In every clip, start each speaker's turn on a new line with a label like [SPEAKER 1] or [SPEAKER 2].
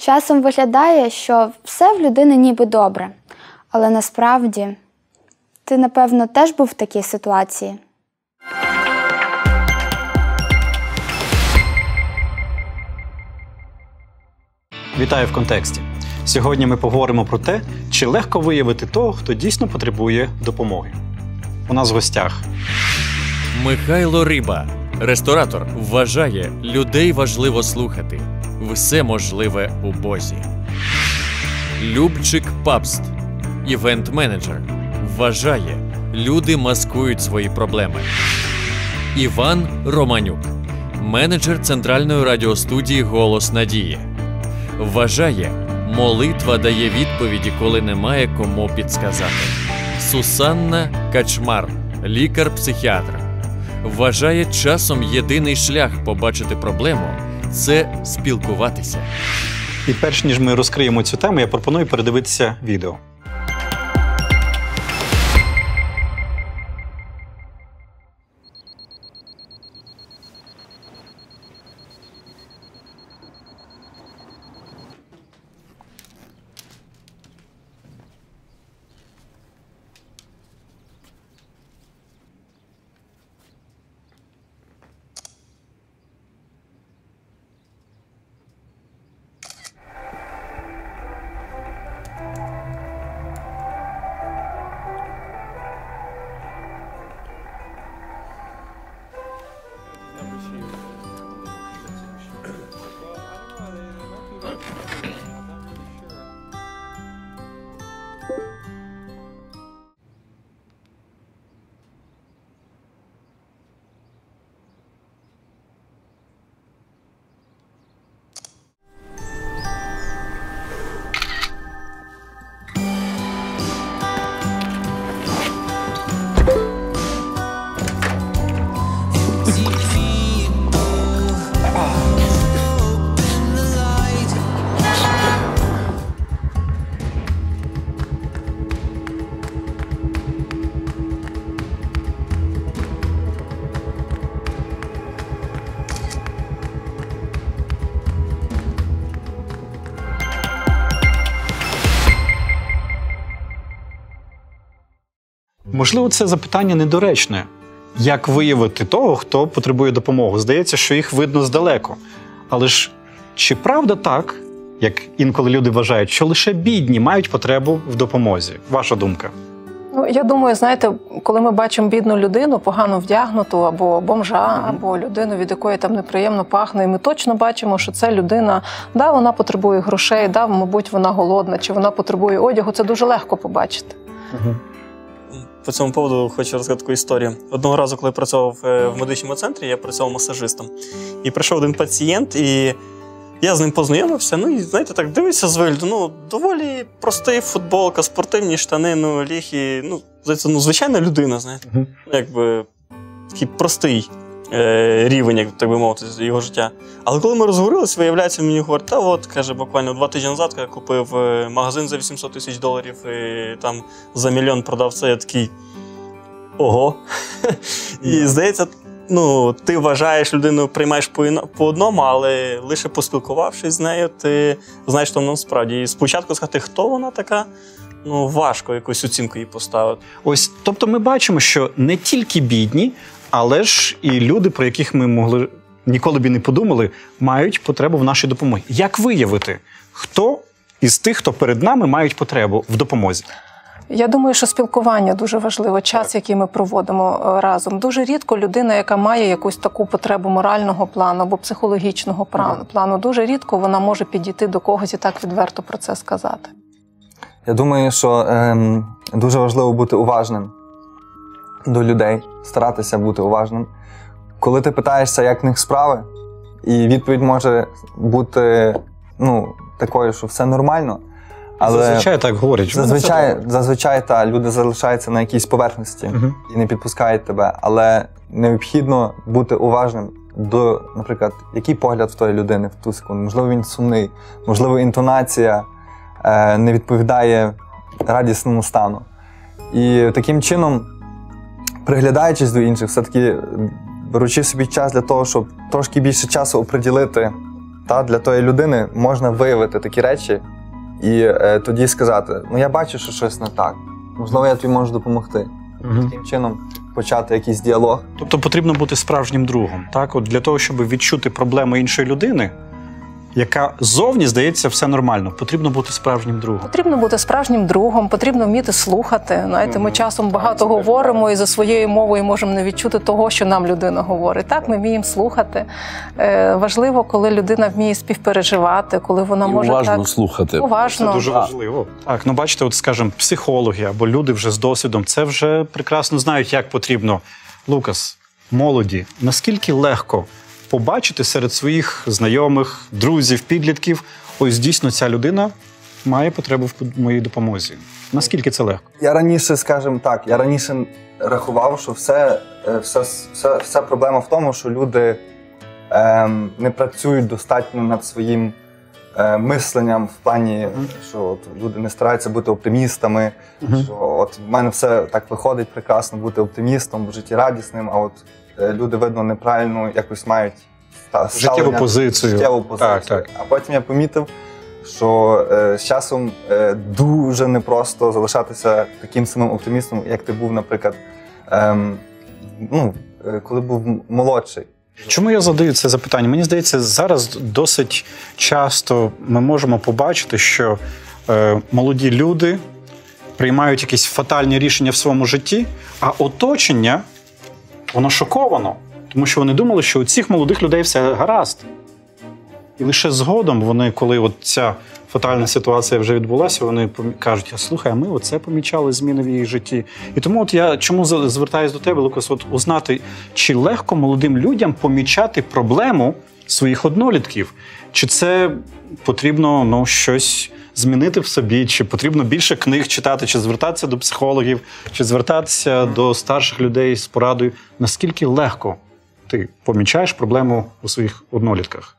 [SPEAKER 1] Часом виглядає, що все в людини ніби добре. Але насправді, ти, напевно, теж був в такій ситуації.
[SPEAKER 2] Вітаю в контексті. Сьогодні ми поговоримо про те, чи легко виявити того, хто дійсно потребує допомоги. У нас в гостях
[SPEAKER 3] Михайло Риба, ресторатор, вважає, людей важливо слухати. Все можливе у Бозі. Любчик Папст, івент-менеджер, вважає, люди маскують свої проблеми. Іван Романюк, менеджер центральної радіостудії «Голос Надії». Вважає, молитва дає відповіді, коли немає кому підсказати. Сусанна Качмар, лікар-психіатр, вважає, часом єдиний шлях побачити проблему – це спілкуватися.
[SPEAKER 2] І перш ніж ми розкриємо цю тему, я пропоную передивитися відео. Можливо, це запитання недоречне. Як виявити того, хто потребує допомоги? Здається, що їх видно здалеку. Але ж чи правда так, як інколи люди вважають, що лише бідні мають потребу в допомозі? Ваша думка?
[SPEAKER 4] Ну, я думаю, знаєте, коли ми бачимо бідну людину, погано вдягнуту, або бомжа, або людину, від якої там неприємно пахне, і ми точно бачимо, що ця людина, да, вона потребує грошей, да, мабуть, вона голодна, чи вона потребує одягу, це дуже легко побачити.
[SPEAKER 5] По цьому поводу хочу розказати таку історію. Одного разу, коли я працював в медичному центрі, я працював масажистом. І прийшов один пацієнт, і я з ним познайомився. Ну і, знаєте, так дивився з вигляду, ну, доволі простий футболка, спортивні штани, ну, ліхи, ну, звичайна людина, знаєте. Якби такий простий рівень, як так би мовити, його життя. Але коли ми розговорилися, виявляється, він мені говорить, та от, каже, буквально 2 тижні назад я купив магазин за $800 000 і там за $1 мільйон продав це, я такий, ого. І здається, ну, ти вважаєш людину, приймаєш по одному, але лише поспілкувавшись з нею, ти знаєш, що вона справді. І спочатку сказати, хто вона така, ну, важко якусь оцінку їй поставити.
[SPEAKER 2] Ось, тобто ми бачимо, що не тільки бідні, але ж і люди, про яких ми ніколи б і не подумали, мають потребу в нашій допомозі. Як виявити, хто із тих, хто перед нами, мають потребу в допомозі?
[SPEAKER 4] Я думаю, що спілкування дуже важливо, час, який ми проводимо разом. Дуже рідко людина, яка має якусь таку потребу морального плану або психологічного плану, дуже рідко вона може підійти до когось і так відверто про це сказати.
[SPEAKER 6] Я думаю, що дуже важливо бути уважним до людей, старатися бути уважним. Коли ти питаєшся, як в них справи, і відповідь може бути, ну, такою, що все нормально. Але
[SPEAKER 2] зазвичай так говорять.
[SPEAKER 6] Зазвичай люди залишаються на якійсь поверхності і не підпускають тебе. Але необхідно бути уважним до, наприклад, який погляд в тої людини в ту секунду. Можливо, він сумний, можливо, інтонація не відповідає радісному стану. І таким чином, приглядаючись до інших, все-таки беручи собі час для того, щоб трошки більше часу оприділити для тої людини можна виявити такі речі і тоді сказати, ну я бачу, що щось не так, можливо, я тобі можу допомогти. Таким чином почати якийсь діалог.
[SPEAKER 2] Тобто потрібно бути справжнім другом, так? От для того, щоб відчути проблему іншої людини, яка зовні, здається, все нормально, потрібно бути справжнім другом.
[SPEAKER 4] Потрібно бути справжнім другом, потрібно вміти слухати. Знаєте, ми часом багато говоримо і за своєю мовою можемо не відчути того, що нам людина говорить. Так, ми вміємо слухати. Важливо, коли людина вміє співпереживати, коли вона може
[SPEAKER 7] уважно
[SPEAKER 4] так
[SPEAKER 7] слухати.
[SPEAKER 2] Це дуже важливо. Так, ну бачите, от, скажімо, психологи або люди вже з досвідом, це вже прекрасно знають, як потрібно. Лукас, молоді, наскільки легко побачити серед своїх знайомих, друзів, підлітків, ось дійсно ця людина має потребу в моїй допомозі. Наскільки це легко?
[SPEAKER 6] Я раніше, скажімо так, рахував, що вся проблема в тому, що люди не працюють достатньо над своїм мисленням в плані, що от люди не стараються бути оптимістами, що от в мене все так виходить прекрасно бути оптимістом,
[SPEAKER 2] життєрадісним,
[SPEAKER 6] а от люди, видно, неправильно якось мають
[SPEAKER 2] життєву позицію.
[SPEAKER 6] Так. А потім я помітив, що з часом дуже непросто залишатися таким самим оптимістом, як ти був, наприклад, коли був молодший.
[SPEAKER 2] Чому я задаю це запитання? Мені здається, зараз досить часто ми можемо побачити, що молоді люди приймають якісь фатальні рішення в своєму житті, а оточення, воно шоковано, тому що вони думали, що у цих молодих людей все гаразд. І лише згодом вони, коли от ця фатальна ситуація вже відбулася, вони кажуть, слухай, а ми оце помічали зміни в її житті. І тому от я чому звертаюся до тебе, Лукас, от узнати, чи легко молодим людям помічати проблему своїх однолітків? Чи це потрібно щось змінити в собі, чи потрібно більше книг читати, чи звертатися до психологів, чи звертатися до старших людей з порадою? Наскільки легко ти помічаєш проблему у своїх однолітках?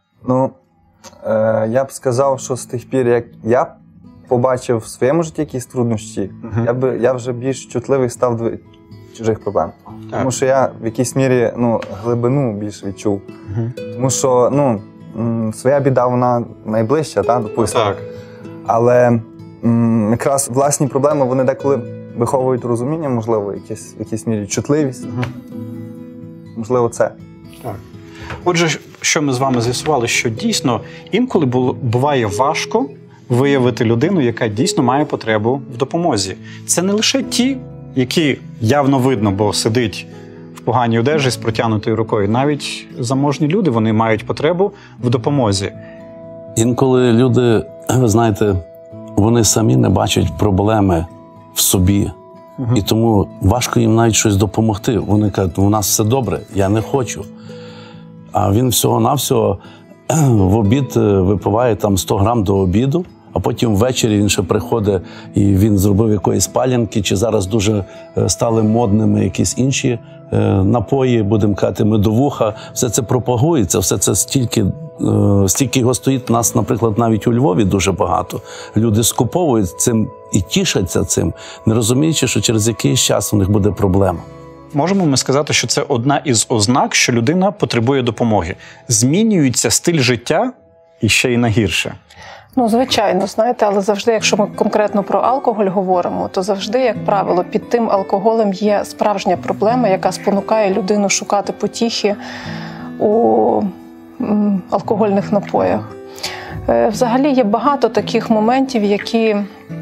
[SPEAKER 6] Я б сказав, що з тих пір, як я побачив в своєму житті якісь труднощі, я вже більш чутливий став до чужих проблем. Так. Тому що я в якійсь мірі глибину більш відчув. Тому що своя біда, вона найближча, допустимо. Так. Але якраз власні проблеми, вони деколи виховують розуміння, можливо, в якійсь мірі чутливість. Можливо, це.
[SPEAKER 2] Так. Отже, що ми з вами з'ясували, що дійсно інколи буває важко виявити людину, яка дійсно має потребу в допомозі. Це не лише ті, які явно видно, бо сидить в поганій одежі з протягнутою рукою. Навіть заможні люди, вони мають потребу в допомозі.
[SPEAKER 7] Інколи люди, ви знаєте, вони самі не бачать проблеми в собі. І тому важко їм навіть щось допомогти. Вони кажуть, у нас все добре, я не хочу. А він всього-навсього в обід випиває 100 грам до обіду, а потім ввечері він ще приходить і він зробив якоїсь палянки, чи зараз дуже стали модними якісь інші напої, будемо казати, медовуха. Все це пропагується, все це стільки його стоїть у нас, наприклад, навіть у Львові дуже багато. Люди скуповують цим і тішаться цим, не розуміючи, що через якийсь час у них буде проблема.
[SPEAKER 2] Можемо ми сказати, що це одна із ознак, що людина потребує допомоги. Змінюється стиль життя і ще й на гірше.
[SPEAKER 4] Звичайно, знаєте, але завжди, якщо ми конкретно про алкоголь говоримо, то завжди, як правило, під тим алкоголем є справжня проблема, яка спонукає людину шукати потіхи у алкогольних напоях. Взагалі є багато таких моментів, які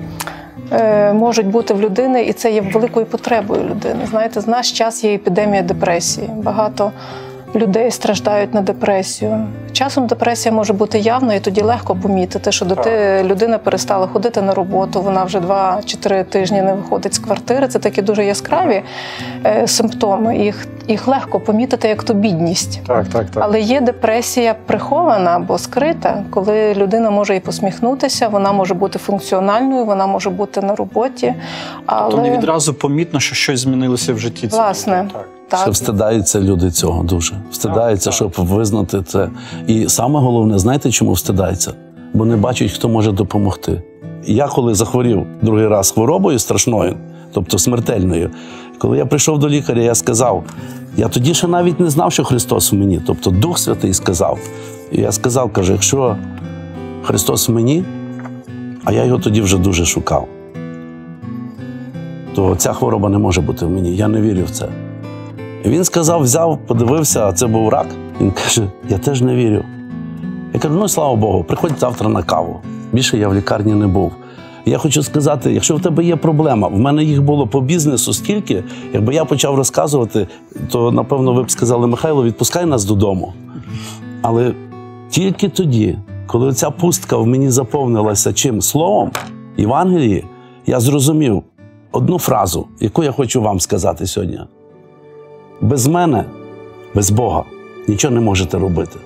[SPEAKER 4] можуть бути в людини, і це є великою потребою людини. Знаєте, в наш час є епідемія депресії. Багато людей страждають на депресію. Часом депресія може бути явною, і тоді легко помітити, що людина перестала ходити на роботу, вона вже 2 чи 3 тижні не виходить з квартири. Це такі дуже яскраві симптоми. Їх легко помітити як то бідність.
[SPEAKER 2] Так.
[SPEAKER 4] Але є депресія прихована або скрита, коли людина може і посміхнутися, вона може бути функціональною, вона може бути на роботі.
[SPEAKER 2] Тобто не відразу помітно, що щось змінилося в житті.
[SPEAKER 4] Власне.
[SPEAKER 7] Ще встидаються люди цього дуже. Встидаються, щоб визнати це. І саме головне, знаєте, чому встидаються? Бо не бачать, хто може допомогти. Я коли захворів другий раз хворобою страшною, тобто смертельною, коли я прийшов до лікаря, я сказав, я тоді ще навіть не знав, що Христос у мені, тобто Дух Святий сказав. І я сказав, кажу, якщо Христос в мені, а я його тоді вже дуже шукав, то ця хвороба не може бути в мені, я не вірю в це. І він сказав, взяв, подивився, а це був рак. Він каже, я теж не вірю. Я кажу, ну, слава Богу, приходь завтра на каву. Більше я в лікарні не був. Я хочу сказати, якщо в тебе є проблема, в мене їх було по бізнесу стільки, якби я почав розказувати, то, напевно, ви б сказали, Михайло, відпускай нас додому. Але тільки тоді, коли ця пустка в мені заповнилася чим? Словом, Євангелії, я зрозумів одну фразу, яку я хочу вам сказати сьогодні. Без мене, без Бога, нічого не можете робити.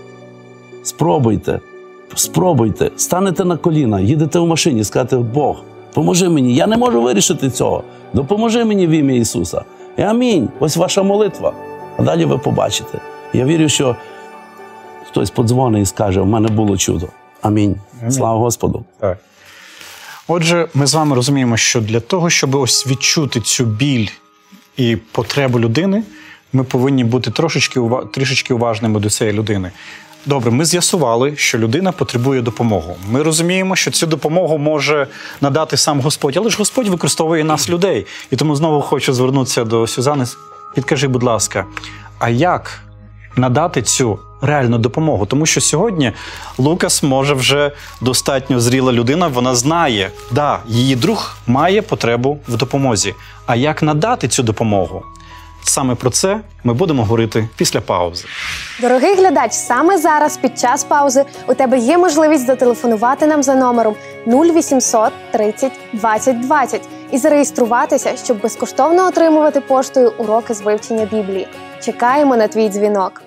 [SPEAKER 7] Спробуйте, станете на коліна, їдете в машині, скажете, Бог, поможи мені, я не можу вирішити цього, допоможи мені в ім'я Ісуса. І амінь, ось ваша молитва. А далі ви побачите. Я вірю, що хтось подзвонить і скаже, у мене було чудо. Амінь. Слава Господу.
[SPEAKER 2] Так. Отже, ми з вами розуміємо, що для того, щоб ось відчути цю біль і потребу людини, ми повинні бути трішечки уважними до цієї людини. Добре, ми з'ясували, що людина потребує допомоги. Ми розуміємо, що цю допомогу може надати сам Господь, але ж Господь використовує нас, людей. І тому знову хочу звернутися до Сюзани. Підкажи, будь ласка, а як надати цю реальну допомогу? Тому що сьогодні Лукас може вже достатньо зріла людина, вона знає, да, її друг має потребу в допомозі. А як надати цю допомогу? Саме про це ми будемо говорити після паузи.
[SPEAKER 8] Дорогий глядач, саме зараз, під час паузи, у тебе є можливість зателефонувати нам за номером 0800 30 20 20 і зареєструватися, щоб безкоштовно отримувати поштою уроки з вивчення Біблії. Чекаємо на твій дзвінок.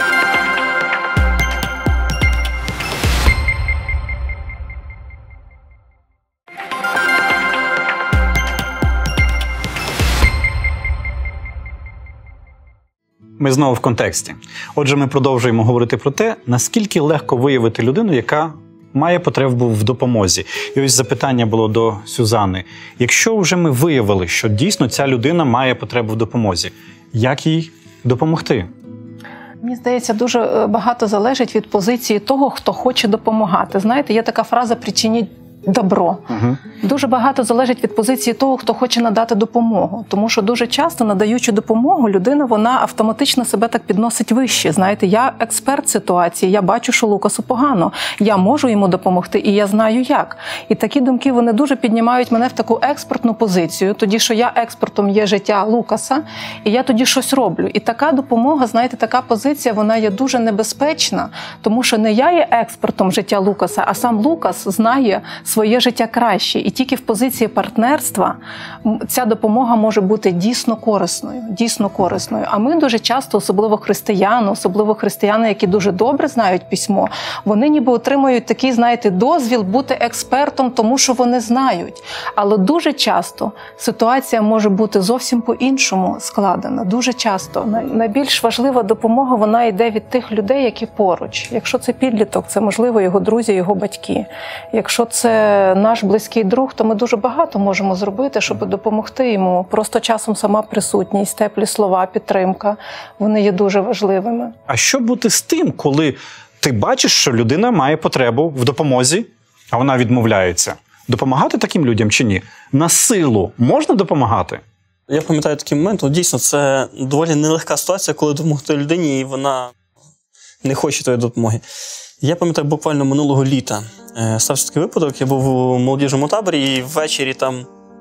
[SPEAKER 2] Ми знову в контексті. Отже, ми продовжуємо говорити про те, наскільки легко виявити людину, яка має потребу в допомозі. І ось запитання було до Сюзани. Якщо вже ми виявили, що дійсно ця людина має потребу в допомозі, як їй допомогти?
[SPEAKER 4] Мені здається, дуже багато залежить від позиції того, хто хоче допомагати. Знаєте, є така фраза «причиніть добро». Дуже багато залежить від позиції того, хто хоче надати допомогу. Тому що дуже часто, надаючи допомогу, людина, вона автоматично себе так підносить вище. Знаєте, я експерт ситуації, я бачу, що Лукасу погано, я можу йому допомогти, і я знаю як. І такі думки, вони дуже піднімають мене в таку експертну позицію, тоді, що я експертом є життя Лукаса, і я тоді щось роблю. І така допомога, знаєте, така позиція, вона є дуже небезпечна, тому що не я є експертом життя Лукаса, а сам Лукас знає своє життя краще. І тільки в позиції партнерства ця допомога може бути дійсно корисною. А ми дуже часто, особливо християни, які дуже добре знають письмо, вони ніби отримують такий, знаєте, дозвіл бути експертом, тому що вони знають. Але дуже часто ситуація може бути зовсім по-іншому складена. Дуже часто. Найбільш важлива допомога, вона йде від тих людей, які поруч. Якщо це підліток, це, можливо, його друзі, його батьки. Якщо це наш близький друг, то ми дуже багато можемо зробити, щоб допомогти йому. Просто часом сама присутність, теплі слова, підтримка, вони є дуже важливими.
[SPEAKER 2] А що бути з тим, коли ти бачиш, що людина має потребу в допомозі, а вона відмовляється? Допомагати таким людям чи ні? На силу можна допомагати?
[SPEAKER 5] Я пам'ятаю такий момент, дійсно, це доволі нелегка ситуація, коли допомогти людині, і вона не хоче твоєї допомоги. Я пам'ятаю, буквально минулого літа стався такий випадок, я був у молодіжному таборі, і ввечері там,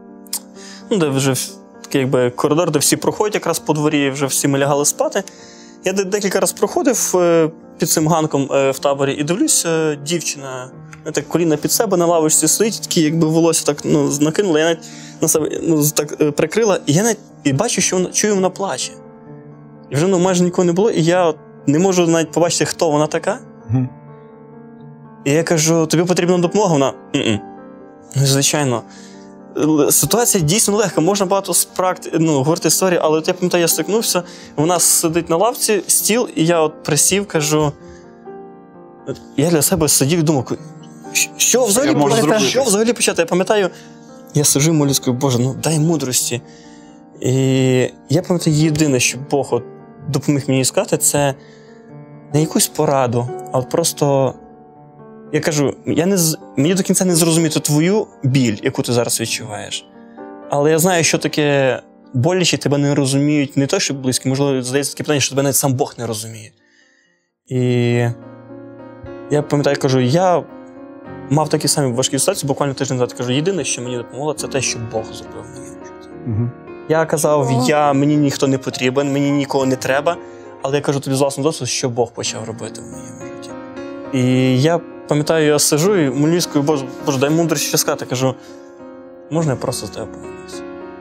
[SPEAKER 5] де вже такий якби коридор, де всі проходять якраз по дворі, вже всі ми лягали спати. Я декілька разів проходив під цим ганком в таборі і дивлюся, дівчина, так коліна під себе на лавочці стоїть, такі якби волосся так накинула, я навіть на себе так прикрила, і я навіть бачу, що чую, вона плаче. І вже майже нікого не було, і я не можу навіть побачити, хто вона така. І я кажу, тобі потрібна допомога? Вона, ну, звичайно. Ситуація дійсно легка, можна багато говорити історії, але я пам'ятаю, я стикнувся, вона сидить на лавці, стіл, і я присів, кажу, я для себе сидів і думав, що взагалі почати? Я пам'ятаю, я сиджу і молюсь, кажу, Боже, дай мудрості. І я пам'ятаю, єдине, що Бог допоміг мені сказати, це не якусь пораду, а от просто, я кажу, мені до кінця не зрозуміти твою біль, яку ти зараз відчуваєш. Але я знаю, що таке боляче, тебе не розуміють, не то, що близькі, можливо, здається таке питання, що тебе навіть сам Бог не розуміє. І я пам'ятаю, кажу, я мав такі самі важкі ситуації, буквально тиждень назад, кажу, єдине, що мені допомогло, це те, що Бог зробив в моєму житті. Я казав, мені ніхто не потрібен, мені нікого не треба, але я кажу тобі з власного досвіду, що Бог почав робити в моєму житті. І я пам'ятаю, я сиджу і молюсь, Боже, дай мудрість що сказати. Кажу, можна я просто з тебе помолюся?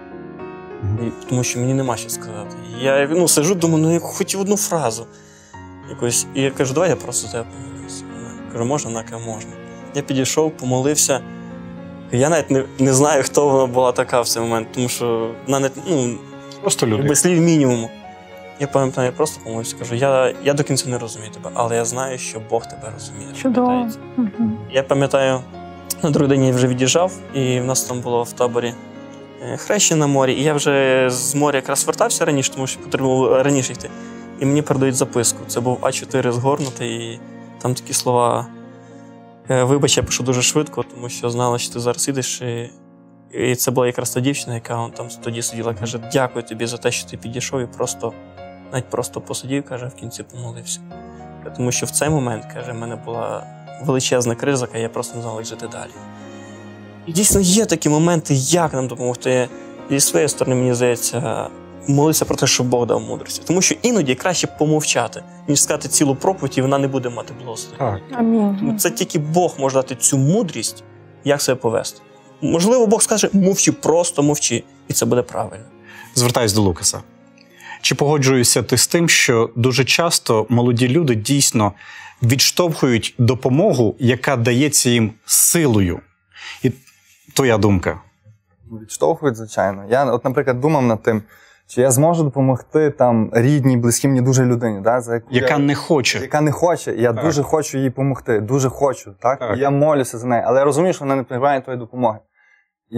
[SPEAKER 5] Тому що мені нема що сказати. Я сиджу, думаю, я хотів одну фразу якусь. І я кажу, давай я просто з тебе помолюся. Кажу, можна? Вона каже, можна. Я підійшов, помолився. Я навіть не знаю, хто вона була така в цей момент, тому що вона
[SPEAKER 2] просто люди.
[SPEAKER 5] Без слів мінімуму. Я пам'ятаю, я просто помолився, кажу, я до кінця не розумію тебе, але я знаю, що Бог тебе розуміє.
[SPEAKER 4] Чудово.
[SPEAKER 5] Я пам'ятаю, на другий день я вже від'їжджав, і в нас там було в таборі хрещення на морі, і я вже з моря якраз вертався раніше, тому що потрібно було раніше йти. І мені передають записку. Це був А4 згорнутий, і там такі слова: вибач, я пишу дуже швидко, тому що знала, що ти зараз їдеш. І це була якраз та дівчина, яка там тоді сиділа, каже, дякую тобі за те, що ти підійшов і навіть просто посидів, каже, в кінці помолився. Тому що в цей момент, каже, в мене була величезна криза, я просто не знав, як жити далі. І дійсно є такі моменти, як нам допомогти. І з своєї сторони, мені здається, молитися про те, щоб Бог дав мудрості. Тому що іноді краще помовчати, ніж сказати цілу проповідь, і вона не буде мати благословення.
[SPEAKER 4] Амінь.
[SPEAKER 5] Це тільки Бог може дати цю мудрість, як себе повести. Можливо, Бог скаже, мовчи, просто мовчи, і це буде правильно.
[SPEAKER 2] Звертаюсь до Лукаса. Чи погоджуєшся ти з тим, що дуже часто молоді люди дійсно відштовхують допомогу, яка дається їм силою? І твоя думка?
[SPEAKER 6] Відштовхують, звичайно. Я, наприклад, думав над тим, чи я зможу допомогти рідній, близькій мені дуже людині,
[SPEAKER 2] яка не хоче.
[SPEAKER 6] Яка не хоче, і я дуже хочу їй допомогти, дуже хочу, так? І я молюся за неї, але я розумію, що вона не приймає твоєї допомоги. І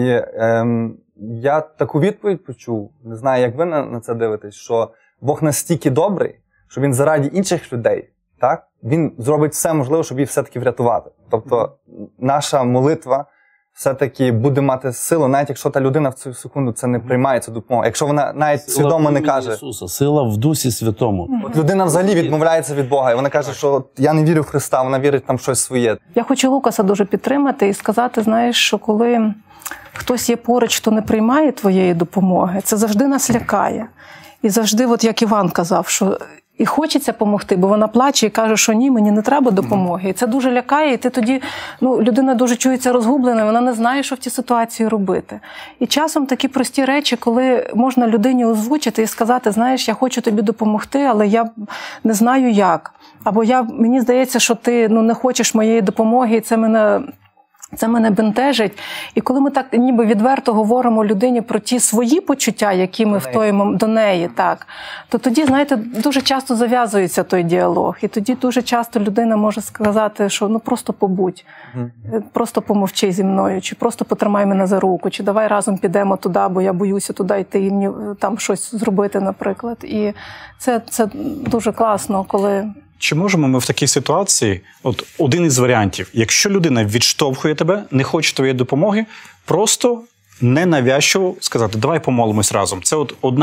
[SPEAKER 6] я таку відповідь почув, не знаю, як ви на це дивитесь, що Бог настільки добрий, що Він заради інших людей, так? Він зробить все можливе, щоб їх все-таки врятувати. Тобто наша молитва все-таки буде мати силу, навіть якщо та людина в цю секунду це не приймає цю допомогу. Якщо вона навіть свідомо не каже.
[SPEAKER 7] Ісуса, сила в Дусі Святому.
[SPEAKER 6] От людина взагалі відмовляється від Бога, і вона каже, що я не вірю в Христа, вона вірить там щось своє.
[SPEAKER 4] Я хочу Лукаса дуже підтримати і сказати, знаєш, що коли хтось є поруч, хто не приймає твоєї допомоги, це завжди нас лякає. І завжди, от як Іван казав, що і хочеться допомогти, бо вона плаче і каже, що ні, мені не треба допомоги. І це дуже лякає, і ти тоді, людина дуже чується розгублена, вона не знає, що в цій ситуації робити. І часом такі прості речі, коли можна людині озвучити і сказати, знаєш, я хочу тобі допомогти, але я не знаю як. Або мені здається, що ти не хочеш моєї допомоги, і це мене бентежить. І коли ми так ніби відверто говоримо людині про ті свої почуття, які ми втоїмо до неї, так, то тоді, знаєте, дуже часто зав'язується той діалог. І тоді дуже часто людина може сказати, що просто побудь, просто помовчи зі мною, чи просто потримай мене за руку, чи давай разом підемо туди, бо я боюся туди йти і мені там щось зробити, наприклад. І це дуже класно, коли...
[SPEAKER 2] Чи можемо ми в такій ситуації, один із варіантів, якщо людина відштовхує тебе, не хоче твоєї допомоги, просто ненавязчиво сказати, давай помолимось разом. Це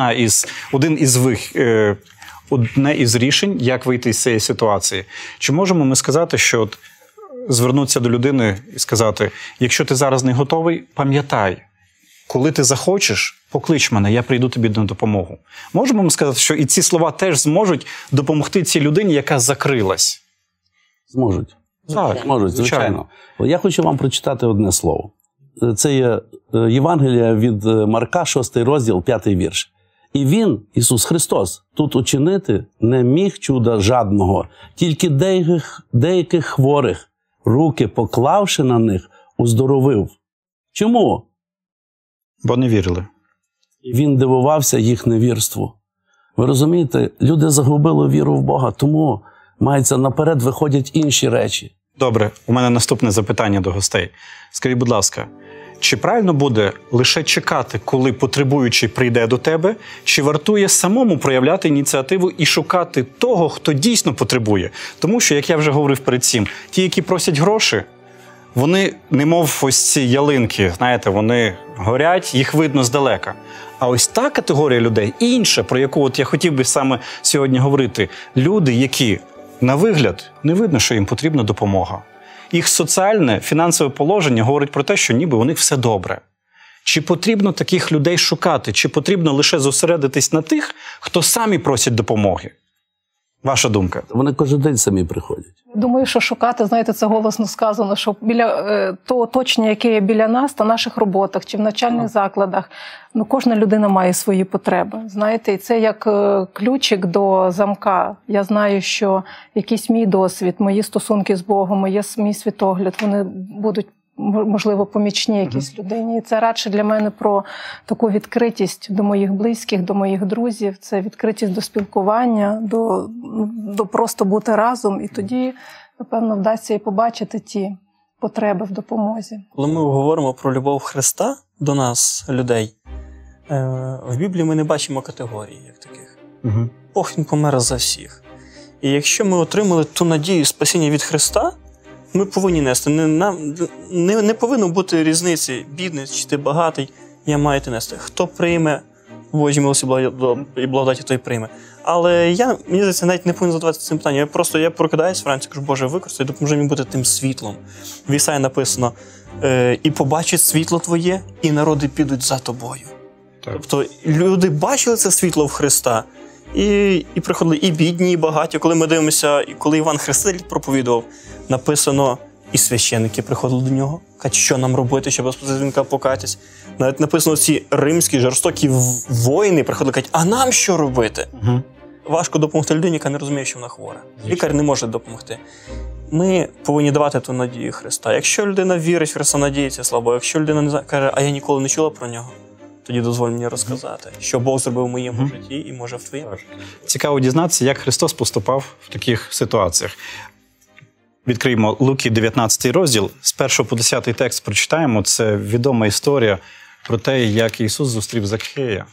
[SPEAKER 2] одне із рішень, як вийти з цієї ситуації. Чи можемо ми сказати, що звернутися до людини і сказати, якщо ти зараз не готовий, пам'ятай, коли ти захочеш, поклич мене, я прийду тобі на допомогу. Можемо ми сказати, що і ці слова теж зможуть допомогти цій людині, яка закрилась?
[SPEAKER 7] Зможуть.
[SPEAKER 2] Так,
[SPEAKER 7] зможуть, звичайно. Я хочу вам прочитати одне слово. Це є Євангелія від Марка, 6 розділ, 5 вірш. І він, Ісус Христос, тут учинити не міг чуда жадного, тільки деяких хворих, руки поклавши на них, уздоровив. Чому?
[SPEAKER 2] Бо не вірили.
[SPEAKER 7] Він дивувався їх невірству. Ви розумієте, люди загубили віру в Бога, тому наперед виходять інші речі.
[SPEAKER 2] Добре, у мене наступне запитання до гостей. Скажіть, будь ласка, Чи правильно буде лише чекати, коли потребуючий прийде до тебе, чи вартує самому проявляти ініціативу і шукати того, хто дійсно потребує? Тому що, як я вже говорив перед цим, ті, які просять гроші, вони немов ось ці ялинки, знаєте, вони горять, їх видно здалека. А ось та категорія людей, інша, про яку от я хотів би саме сьогодні говорити, люди, які, на вигляд, не видно, що їм потрібна допомога. Їх соціальне, фінансове положення говорить про те, що ніби у них все добре. Чи потрібно таких людей шукати? Чи потрібно лише зосередитись на тих, хто самі просять допомоги? Ваша думка?
[SPEAKER 7] Вони кожен день самі приходять.
[SPEAKER 4] Думаю, що шукати, знаєте, це голосно сказано, що біля того оточення, яке є біля нас, на наших роботах чи в навчальних закладах, кожна людина має свої потреби. Знаєте, і це як ключик до замка. Я знаю, що якийсь мій досвід, мої стосунки з Богом, мій світогляд, вони будуть, можливо, помічні якійсь людині. І це радше для мене про таку відкритість до моїх близьких, до моїх друзів. Це відкритість до спілкування, до просто бути разом. І тоді, напевно, вдасться і побачити ті потреби в допомозі.
[SPEAKER 5] Коли ми говоримо про любов Христа до нас, людей, в Біблії ми не бачимо категорій як таких. Бог, Він помер за всіх. І якщо ми отримали ту надію спасіння від Христа, ми повинні нести. Не повинно бути різниці, бідний чи ти багатий, я маю те нести. Хто прийме Божі милості і благодаті, той прийме. Але мені здається, навіть не повинен задаватися цим питанням. Я прокидаюсь вранці, кажу, Боже, використай, допоможи мені бути тим світлом. В Ісаї написано, і побачить світло твоє, і народи підуть за тобою. Так. Тобто люди бачили це світло в Христа, і приходили і бідні, і багаті. Коли ми дивимося, коли Іван Хреститель проповідував, написано, і священники приходили до нього, кажуть, що нам робити, щоб спасти дзвінка покатись. Навіть написано, ці римські жорстокі воїни приходили, кажуть, а нам що робити? Важко допомогти людині, яка не розуміє, що вона хвора. Лікар не може допомогти. Ми повинні давати ту надію Христа. Якщо людина вірить в Христа, надіється слабо. Якщо людина не каже, а я ніколи не чула про нього, тоді дозволь мені розказати, що Бог зробив в моєму житті і може в твоєму.
[SPEAKER 2] Цікаво дізнатися, як Христос поступав в таких ситуаціях. Відкриємо Луки 19 розділ. З 1 по 10 текст прочитаємо. Це відома історія про те, як Ісус зустрів Закхея.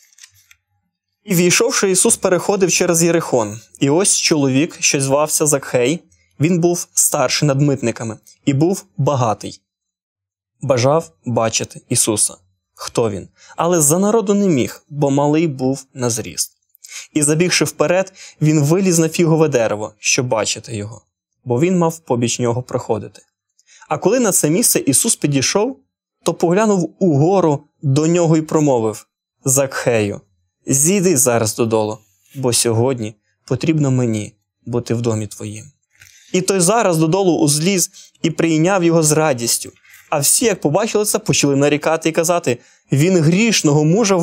[SPEAKER 5] І війшовши, Ісус переходив через Єрихон. І ось чоловік, що звався Закхей, він був старший над митниками і був багатий. Бажав бачити Ісуса. Хто він? Але за народу не міг, бо малий був на зріст. І забігши вперед, він виліз на фігове дерево, щоб бачити його, бо він мав побіч нього проходити. А коли на це місце Ісус підійшов, то поглянув угору до нього і промовив: «Закхею, зійди зараз додолу, бо сьогодні потрібно мені бути в домі твоїм». І той зараз додолу узліз і прийняв його з радістю. А всі, як побачили це, почали нарікати і казати: «Він грішного мужа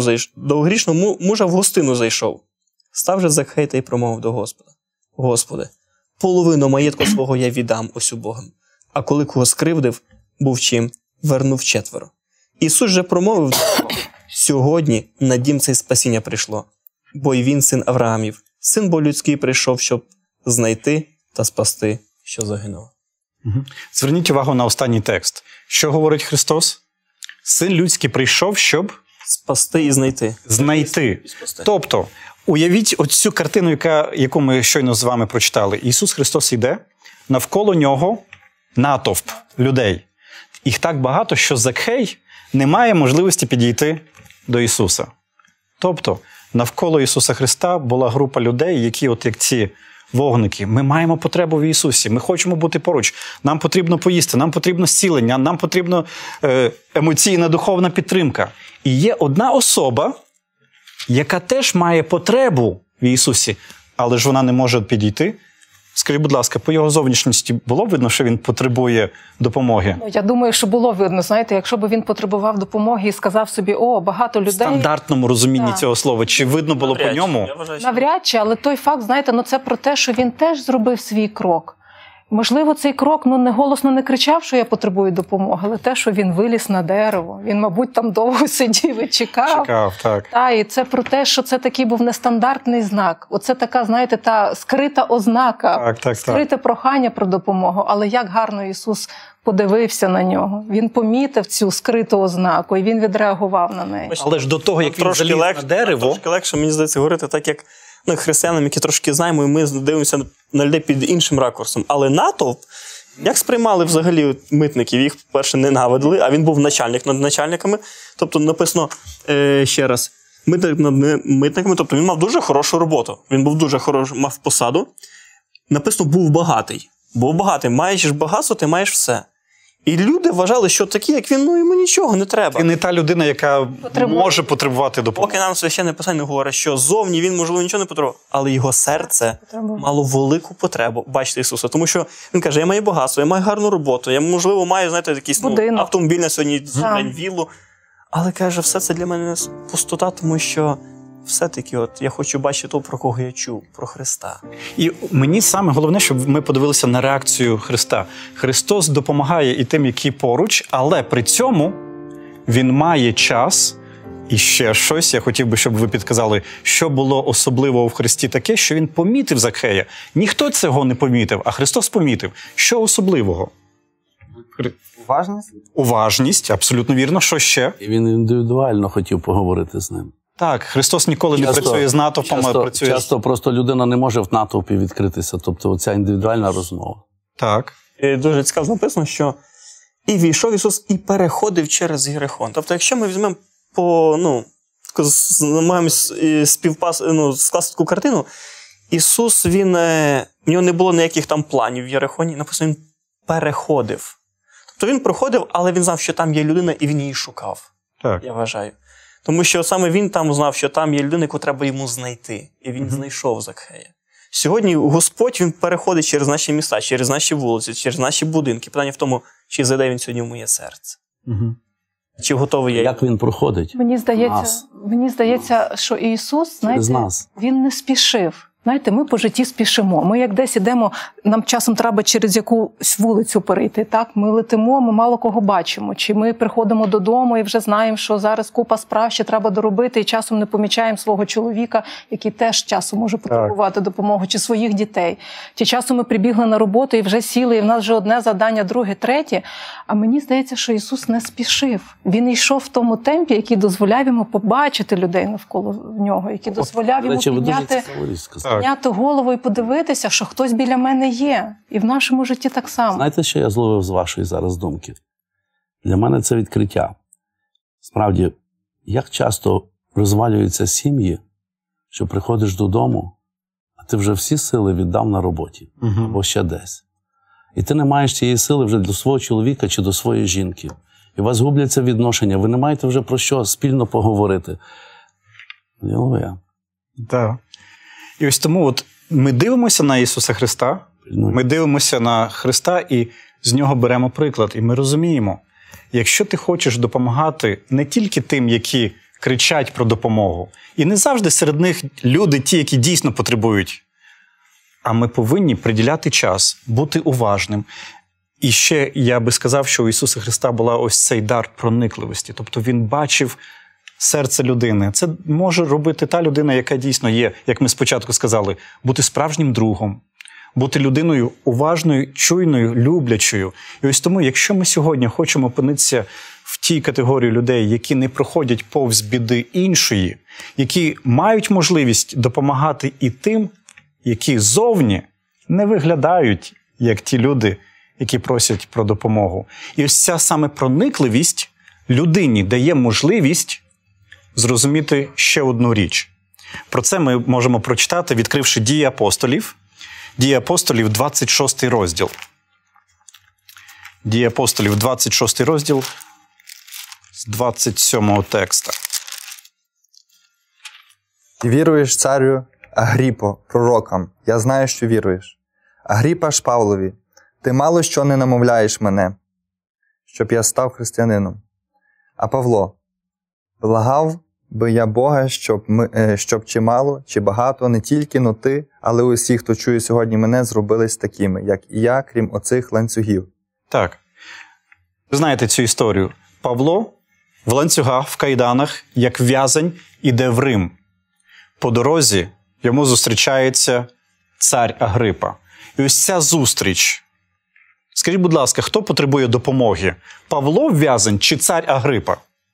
[SPEAKER 5] в гостину зайшов». Став же Закхей та й промовив до Господа: «Господи, половину маєтку свого я віддам ось убогим, а коли кого скривдив, був чим, вернув 4». Ісус же промовив: «Сьогодні на дім це спасіння прийшло, бо й він син Авраамів, син бо людський прийшов, щоб знайти та спасти, що загинуло».
[SPEAKER 2] Зверніть увагу на останній текст. Що говорить Христос? Син людський прийшов, щоб
[SPEAKER 5] спасти і знайти.
[SPEAKER 2] Знайти. Тобто, уявіть оцю картину, яку ми щойно з вами прочитали. Ісус Христос йде, навколо нього натовп людей. Їх так багато, що Закхей не має можливості підійти до Ісуса. Тобто, навколо Ісуса Христа була група людей, які, от як ці вогники, ми маємо потребу в Ісусі, ми хочемо бути поруч, нам потрібно поїсти, нам потрібно зцілення, нам потрібна емоційна, духовна підтримка. І є одна особа, яка теж має потребу в Ісусі, але ж вона не може підійти. Скажіть, будь ласка, по його зовнішності було видно, що він потребує допомоги?
[SPEAKER 4] Я думаю, що було видно. Знаєте, якщо б він потребував допомоги і сказав собі: «О, багато людей». В
[SPEAKER 2] стандартному розумінні цього слова. Чи видно було по ньому?
[SPEAKER 4] Навряд чи, але той факт, знаєте, це про те, що він теж зробив свій крок. Можливо, цей крок не голосно не кричав, що я потребую допомоги, але те, що він виліз на дерево, він, мабуть, там довго сидів і чекав.
[SPEAKER 2] Так.
[SPEAKER 4] І це про те, що це такий був нестандартний знак. Оце така, знаєте, та скрита ознака, скрите прохання про допомогу. Але як гарно Ісус подивився на нього. Він помітив цю скриту ознаку, і він відреагував на неї.
[SPEAKER 2] Але ж до того, як він заліз на дерево...
[SPEAKER 5] Трошки легше, мені здається, говорити так, як християнам, які трошки знаємо, і ми дивимося на людей під іншим ракурсом. Але натовп, як сприймали взагалі митників? Їх, по-перше, ненавидили, а він був начальник над начальниками. Тобто написано, ще раз, митник над митниками, тобто він мав дуже хорошу роботу. Він був дуже хороший, мав посаду. Написано, був багатий. Був багатий. Маєш багатство, ти маєш все. І люди вважали, що такі, як він, йому нічого не треба.
[SPEAKER 2] І не та людина, яка може потребувати допомоги.
[SPEAKER 5] Поки нам Священне Писання говорить, що зовні він, можливо, нічого не потребував, але його серце мало велику потребу бачити Ісуса. Тому що він каже, я маю багатство, я маю гарну роботу, я, можливо, маю, знаєте, якийсь автомобіль на сьогодні, віллу. Але, каже, все це для мене пустота, тому що все-таки я хочу бачити того, про кого я чув, про Христа.
[SPEAKER 2] І мені саме головне, щоб ми подивилися на реакцію Христа. Христос допомагає і тим, які поруч, але при цьому Він має час і ще щось. Я хотів би, щоб ви підказали, що було особливого в Христі таке, що Він помітив Закхея. Ніхто цього не помітив, а Христос помітив. Що особливого?
[SPEAKER 6] Уважність?
[SPEAKER 2] Уважність, абсолютно вірно. Що ще?
[SPEAKER 7] І він індивідуально хотів поговорити з ним.
[SPEAKER 2] Так, Христос ніколи не працює з натовпом, а працює...
[SPEAKER 7] Часто просто людина не може в натовпі відкритися, тобто оця індивідуальна розмова.
[SPEAKER 2] Так.
[SPEAKER 5] І дуже цікаво написано, що і війшов Ісус, і переходив через Єрихон. Тобто, якщо ми візьмемо намагаємось скласти таку картину, Ісус, в нього не було ніяких там планів в Єрихоні, написано, він переходив. Тобто він проходив, але він знав, що там є людина, і він її шукав.
[SPEAKER 2] Так.
[SPEAKER 5] Я вважаю. Тому що саме він там знав, що там є людина, яку треба йому знайти. І він знайшов Закхея. Сьогодні Господь, він переходить через наші міста, через наші вулиці, через наші будинки. Питання в тому, чи зайде він сьогодні в моє серце. Чи готовий я?
[SPEAKER 7] Як він проходить?
[SPEAKER 4] Мені здається, що Ісус, знаєте, він не спішив. Знаєте, ми по житті спішимо. Ми як десь ідемо, нам часом треба через якусь вулицю перейти. Так? Ми летимо, ми мало кого бачимо. Чи ми приходимо додому і вже знаємо, що зараз купа справ ще треба доробити, і часом не помічаємо свого чоловіка, який теж часом може потребувати допомоги, чи своїх дітей. Чи часом ми прибігли на роботу і вже сіли, і в нас вже одне завдання, друге, третє. А мені здається, що Ісус не спішив. Він йшов в тому темпі, який дозволяв йому побачити людей навколо нього, який дозволяв йому підняти голову і подивитися, що хтось біля мене є. І в нашому житті так само.
[SPEAKER 7] Знаєте, що я зловив з вашої зараз думки? Для мене це відкриття. Справді, як часто розвалюються сім'ї, що приходиш додому, а ти вже всі сили віддав на роботі, або ще десь. І ти не маєш цієї сили вже до свого чоловіка чи до своєї жінки. І у вас губляться відношення, ви не маєте вже про що спільно поговорити. Алілуя.
[SPEAKER 2] Так. І ось тому ми дивимося на Ісуса Христа, ми дивимося на Христа і з Нього беремо приклад. І ми розуміємо, якщо ти хочеш допомагати не тільки тим, які кричать про допомогу, і не завжди серед них люди ті, які дійсно потребують, а ми повинні приділяти час, бути уважним. І ще я би сказав, що у Ісуса Христа була ось цей дар проникливості. Тобто Він бачив серце людини. Це може робити та людина, яка дійсно є, як ми спочатку сказали, бути справжнім другом, бути людиною уважною, чуйною, люблячою. І ось тому, якщо ми сьогодні хочемо опинитися в тій категорії людей, які не проходять повз біди іншої, які мають можливість допомагати і тим, які зовні не виглядають, як ті люди, які просять про допомогу. І ось ця саме проникливість людині дає можливість зрозуміти ще одну річ. Про це ми можемо прочитати, відкривши Дії апостолів. Дії апостолів, 26 розділ. Дії апостолів, 26 розділ, з 27 текста.
[SPEAKER 6] «І віруєш, царю Агріпо, пророкам, я знаю, що віруєш. Агріпа ж Павлові, ти мало що не намовляєш мене, щоб я став християнином. А Павло благав би я Бога, щоб чи мало, чи багато, не тільки, но ти, але усі, хто чує сьогодні мене, зробились такими, як і я, крім оцих ланцюгів.
[SPEAKER 2] Так. Ви знаєте цю історію. Павло в ланцюгах, в кайданах, як в'язень, іде в Рим. По дорозі йому зустрічається цар Агрипа. І ось ця зустріч. Скажіть, будь ласка, хто потребує допомоги? Павло в'язень чи цар Агрипа?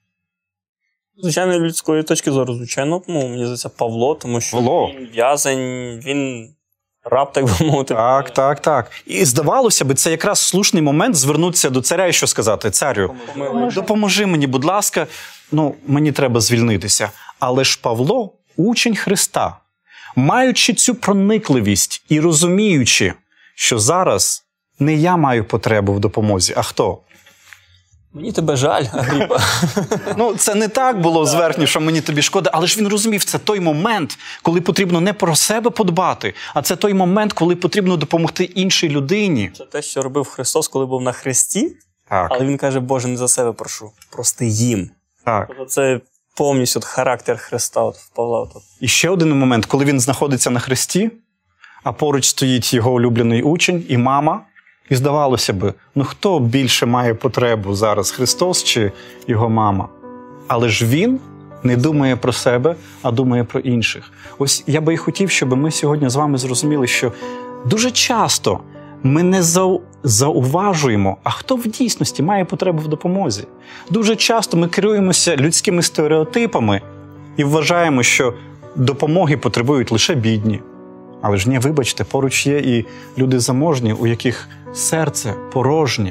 [SPEAKER 5] Звичайно, людської точки зору, звичайно, мені здається, Павло, тому що він в'язень, він раб, так би мовити.
[SPEAKER 2] Так. І здавалося б, це якраз слушний момент звернутися до царя і що сказати? Царю, допоможи мені, будь ласка, мені треба звільнитися. Але ж Павло – учень Христа. Маючи цю проникливість і розуміючи, що зараз не я маю потребу в допомозі, а хто?
[SPEAKER 5] Мені тебе жаль, Агріпа.
[SPEAKER 2] Це не так було зверхньо, що мені тобі шкода, але ж він розумів, це той момент, коли потрібно не про себе подбати, а це той момент, коли потрібно допомогти іншій людині.
[SPEAKER 5] Це те, що робив Христос, коли був на хресті,
[SPEAKER 2] так.
[SPEAKER 5] Але він каже, Боже, не за себе прошу, прости їм.
[SPEAKER 2] Так.
[SPEAKER 5] Тобто це повністю характер Христа в Павла.
[SPEAKER 2] І ще один момент, коли він знаходиться на хресті, а поруч стоїть його улюблений учень і мама, і здавалося би, хто більше має потребу зараз, Христос чи його мама? Але ж він не думає про себе, а думає про інших. Ось я би і хотів, щоб ми сьогодні з вами зрозуміли, що дуже часто ми не зауважуємо, а хто в дійсності має потребу в допомозі. Дуже часто ми керуємося людськими стереотипами і вважаємо, що допомоги потребують лише бідні. Але ж ні, вибачте, поруч є і люди заможні, у яких серце порожнє.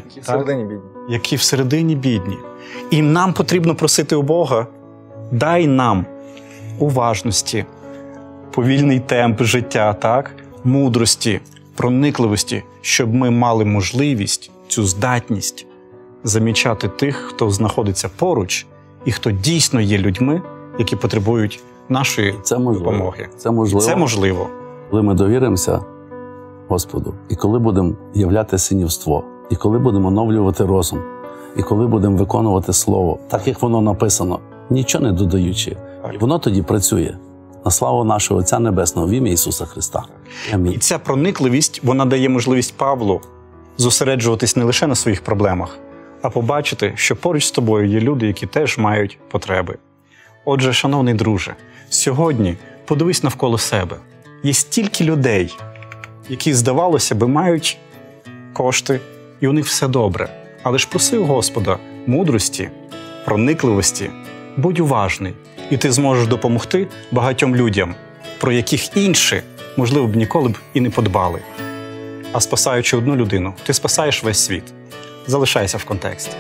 [SPEAKER 2] Які всередині бідні. І нам потрібно просити у Бога, дай нам уважності, повільний темп життя, мудрості, проникливості, щоб ми мали можливість, цю здатність замічати тих, хто знаходиться поруч і хто дійсно є людьми, які потребують нашої допомоги.
[SPEAKER 7] Це можливо. Коли ми довіримося Господу, і коли будемо являти синівство, і коли будемо оновлювати розум, і коли будемо виконувати Слово, так як воно написано, нічого не додаючи, і воно тоді працює. На славу нашого Отця Небесного, в ім'я Ісуса Христа. Амінь.
[SPEAKER 2] І ця проникливість, вона дає можливість Павлу зосереджуватись не лише на своїх проблемах, а побачити, що поруч з тобою є люди, які теж мають потреби. Отже, шановний друже, сьогодні подивись навколо себе. Є стільки людей, які, здавалося би, мають кошти, і у них все добре. Але ж проси у Господа мудрості, проникливості, будь уважний, і ти зможеш допомогти багатьом людям, про яких інші, можливо, б ніколи б і не подбали. А спасаючи одну людину, ти спасаєш весь світ. Залишайся в контексті.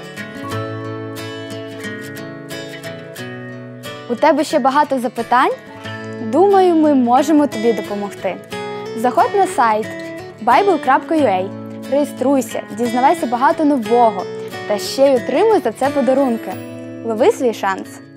[SPEAKER 1] У тебе ще багато запитань? Думаю, ми можемо тобі допомогти. Заходь на сайт bible.ua, реєструйся, дізнавайся багато нового та ще й отримуй за це подарунки. Лови свій шанс!